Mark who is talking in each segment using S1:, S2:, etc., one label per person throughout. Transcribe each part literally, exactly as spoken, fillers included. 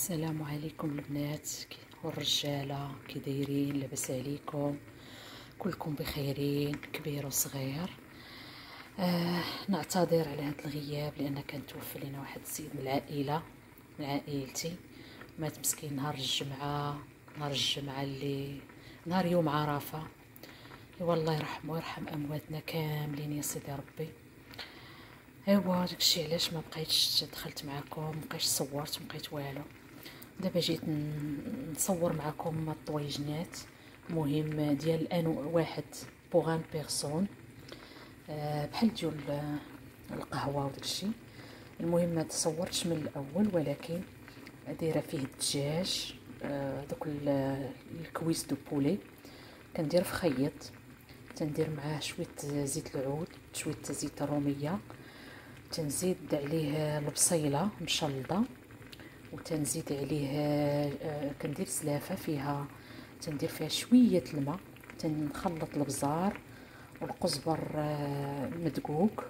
S1: السلام عليكم البنات والرجاله، كي دايرين؟ لاباس عليكم؟ كلكم بخيرين، كبير وصغير. آه نعتذر على هذا الغياب لان كان توفى لنا واحد السيد من العائله من عائلتي. مات مسكين نهار الجمعه نهار الجمعه اللي نهار يوم عرفه. والله يرحمه ويرحم امواتنا كاملين يا سيدي ربي. ايوا داكشي علاش ما بقيتش دخلت معكم، ما بقيتش صورت، ما بقيت والو. دابا جيت نصور معكم الطويجنات مهم ديال ان واحد بوغ ان بيرسون، أه بحال ديال القهوه وداكشي. المهم ما تصورتش من الاول، ولكن دايره فيه الدجاج، أه دوك الكويس دو بولي كندير في خيط، تندير معاه شويه زيت العود، شويه زيت الروميه، تنزيد عليه البصيله مشلضه، وتنزيد عليه آه كندير سلافه فيها، تندير فيها شويه الماء، تنخلط البزار والقزبر آه مدقوق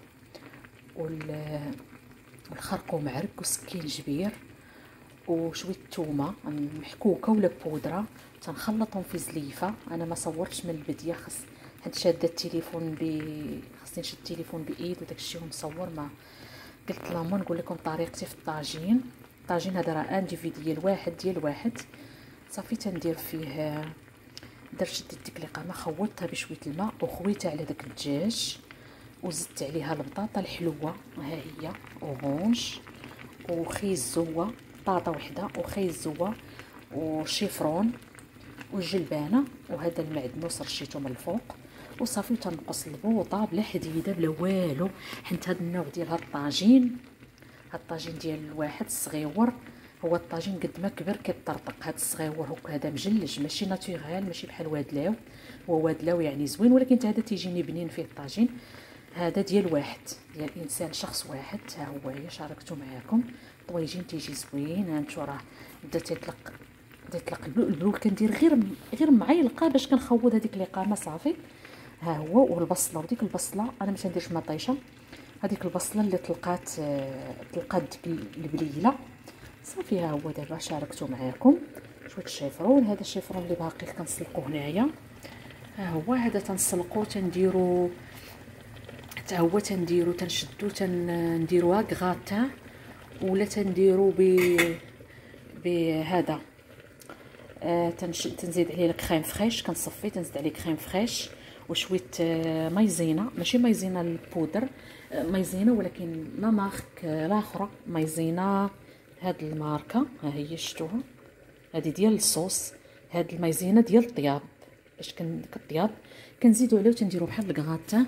S1: والخرقوم معرق وسكينجبير وشويه الثومه محكوكه ولا بودره، تنخلطهم في زليفه. انا ما صورتش من البدايه، خص حيت شاده التليفون ب خصني نشد التليفون بايد وداكشي ونصور. ما قلت لهم نقول لكم طريقتي في الطاجين. الطاجين هذا راه انديفي ديال واحد ديال واحد. صافي تندير فيه، درت شديت ديك القامه خوضتها بشويه الماء وخويتها على داك الدجاج، وزدت عليها البطاطا الحلوه، ها هي اورانج وخيز زوه، بطاطا وحده وخيز زوه وشيفرون والجلبانه، وهذا المعدنوس رشيته من الفوق، وصافي تنقص البوطه بلا حديده بلا والو. حيت هذا النوع ديال هاد الطاجين، هاد الطاجين ديال الواحد الصغيور، هو الطاجين قد ما كبر كيطرطق. هاد الصغيور هكا هذا مجلج، ماشي ناتوريل، ماشي بحال وادلاو. هو وادلاو يعني زوين، ولكن هذا تيجيني بنين فيه الطاجين. هذا ديال واحد، ديال انسان شخص واحد. ها هو هي شاركته معاكم. طويجين تيجي زوين. هانتو راه بدا تيطلق بدا يطلق البلول. كندير غير غير معيلقه باش كنخوض هذيك الاقامه صافي. ها هو والبصله، وديك البصله انا ما تنديرش مطيشه، هذيك البصله اللي طلقات طلقات ديك البليله صافي. ها هو دابا شاركته معاكم شويه الشيفرون. هذا الشيفرون اللي باقي كنسلقوه هنايا. ها هو هذا تنسلقو، تنديرو حتى هو تنديرو تنشدو تنديروها كغاتا، ولا تنديرو ب بهذا آه تنزيد عليه الكريم فريش، كنصفي تنزيد عليه كريم فريش وشويه آه مايزينا، ماشي مايزينا البودر، آه مايزينا ولكن لا مارك آه الاخرى، مايزينا هاد الماركه. ها هي شفتوها، هذه ديال الصوص. هاد المايزينا ديال الطياب، باش كن الطياب كنزيدو عليه وتنديرو بحال الكغاتا،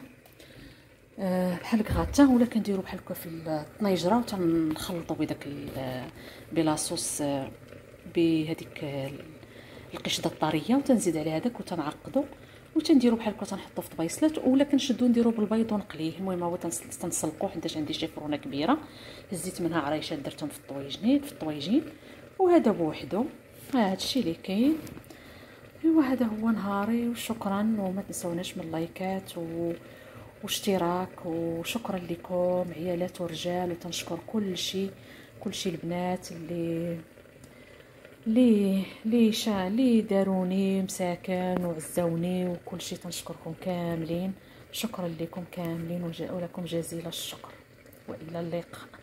S1: أه بحال الكغاتا، ولا كنديرو بحال هكا في الطنيجره، وتنخلطو بداك بلاصوص أه بهذيك القشده الطريه، وتنزيد عليها هذاك وتنعقدو، وتنديرو بحال هكا تنحطو في طبيصلات، ولا كنشدو نديرو بالبيض ونقليه. المهم هو تنسلقوه حيت عندي شي فرونه كبيره، هزيت منها عريشات درتهم في الطويجين في الطويجين وهذا بوحدو. ها هادشي اللي كاين. ايوا هذا هو نهاري، وشكرا. وما تنسوناش من اللايكات و واشتراك، وشكرا لكم عيالات ورجال، وتنشكر كل شيء كل شيء البنات اللي لي لي شا لي داروني مساكن وعزوني وكل شيء. تنشكركم كاملين، شكرا لكم كاملين ولكم جزيل الشكر، والى اللقاء.